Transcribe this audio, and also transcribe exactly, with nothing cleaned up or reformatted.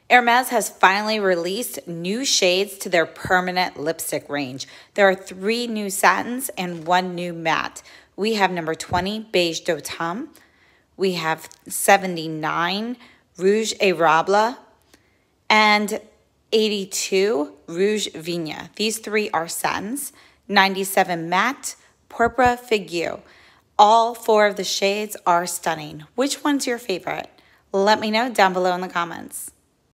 Hermes has finally released new shades to their permanent lipstick range. There are three new satins and one new matte. We have number twenty, Beige d'Automne. We have seventy-nine, Rouge Érable, and eighty-two, Rouge Vigne. These three are satins. ninety-seven, Matte, Pourpre Figueux. All four of the shades are stunning. Which one's your favorite? Let me know down below in the comments.